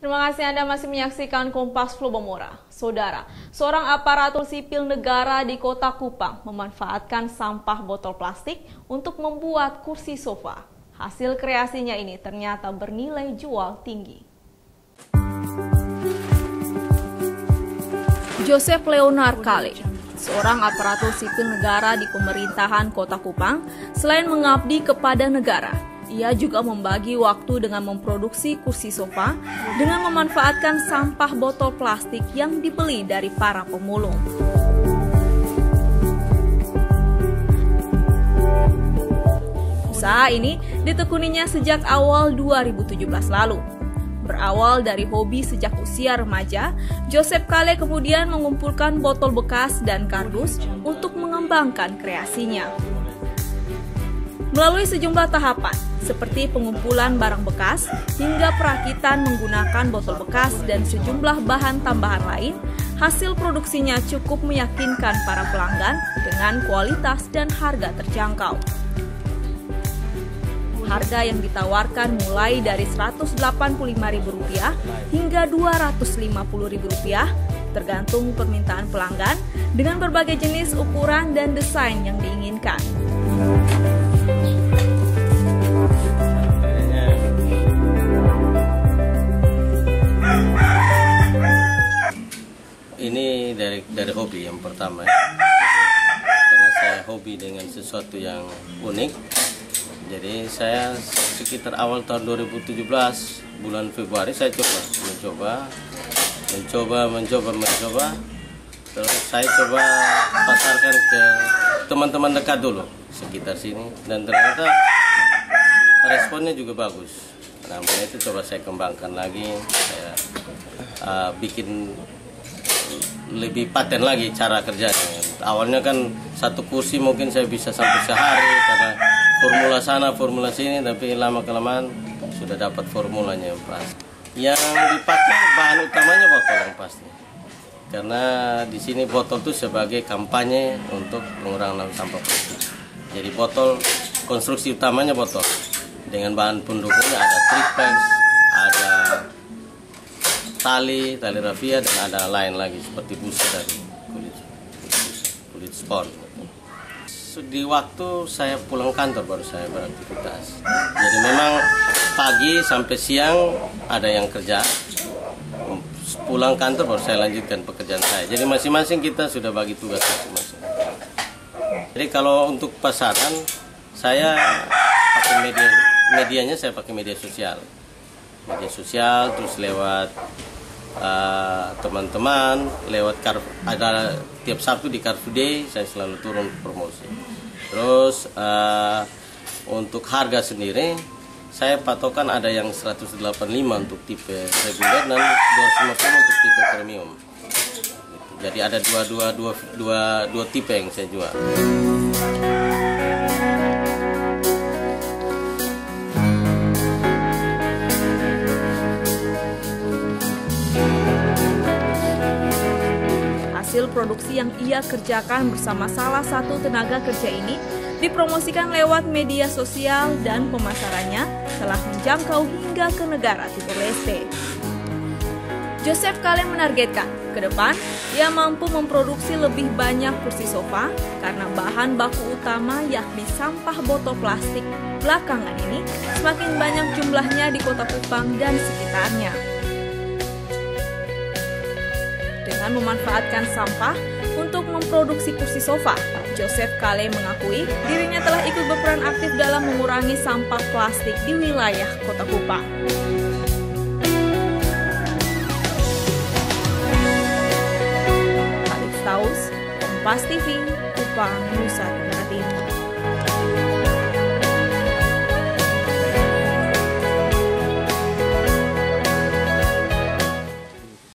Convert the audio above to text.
Terima kasih Anda masih menyaksikan Kompas Flobomora. Saudara, seorang aparatur sipil negara di Kota Kupang memanfaatkan sampah botol plastik untuk membuat kursi sofa. Hasil kreasinya ini ternyata bernilai jual tinggi. Joseph Leonard Kale, seorang aparatur sipil negara di pemerintahan Kota Kupang, selain mengabdi kepada negara, ia juga membagi waktu dengan memproduksi kursi sofa dengan memanfaatkan sampah botol plastik yang dibeli dari para pemulung. Usaha ini ditekuninya sejak awal 2017 lalu. Berawal dari hobi sejak usia remaja, Joseph Kale kemudian mengumpulkan botol bekas dan kardus untuk mengembangkan kreasinya. Melalui sejumlah tahapan, seperti pengumpulan barang bekas hingga perakitan menggunakan botol bekas dan sejumlah bahan tambahan lain, hasil produksinya cukup meyakinkan para pelanggan dengan kualitas dan harga terjangkau. Harga yang ditawarkan mulai dari Rp185.000 hingga Rp250.000, tergantung permintaan pelanggan dengan berbagai jenis ukuran dan desain yang diinginkan. Ini dari hobi yang pertama, karena saya hobi dengan sesuatu yang unik. Jadi saya sekitar awal tahun 2017 bulan Februari saya mencoba. Terus saya coba pasarkan ke teman-teman dekat dulu sekitar sini, dan ternyata responnya juga bagus. Nah, itu coba saya kembangkan lagi, saya bikin lebih paten lagi cara kerjanya. Awalnya kan satu kursi mungkin saya bisa sampai sehari karena formula sana formula sini, tapi lama-kelamaan sudah dapat formulanya yang pas. Yang dipakai bahan utamanya botol yang pasti, karena di sini botol itu sebagai kampanye untuk pengurangan sampah plastik. Jadi botol konstruksi utamanya botol, dengan bahan pendukungnya ada tripex, ada tali rafia, dan ada lain lagi seperti busa dari kulit spon. Di waktu saya pulang kantor baru saya beraktivitas. Jadi memang pagi sampai siang ada yang kerja, pulang kantor baru saya lanjutkan pekerjaan saya. Jadi masing-masing kita sudah bagi tugas masing-masing. Jadi kalau untuk pasaran, saya pakai medianya saya pakai media sosial, terus lewat teman-teman, lewat ada tiap Sabtu di Car Free Day saya selalu turun promosi. Terus untuk harga sendiri saya patokan ada yang 185 untuk tipe reguler dan 250 untuk tipe premium. Jadi ada dua tipe yang saya jual. Hasil produksi yang ia kerjakan bersama salah satu tenaga kerja ini dipromosikan lewat media sosial, dan pemasarannya telah menjangkau hingga ke negara Timor Leste. Joseph Kale menargetkan ke depan ia mampu memproduksi lebih banyak kursi sofa karena bahan baku utama yakni sampah botol plastik belakangan ini semakin banyak jumlahnya di Kota Kupang dan sekitarnya. Dengan memanfaatkan sampah untuk memproduksi kursi sofa, Joseph Kale mengakui dirinya telah ikut berperan aktif dalam mengurangi sampah plastik di wilayah Kota Kupang. Alif Taus, Kompas TV, Kupang, Nusa Tenggara.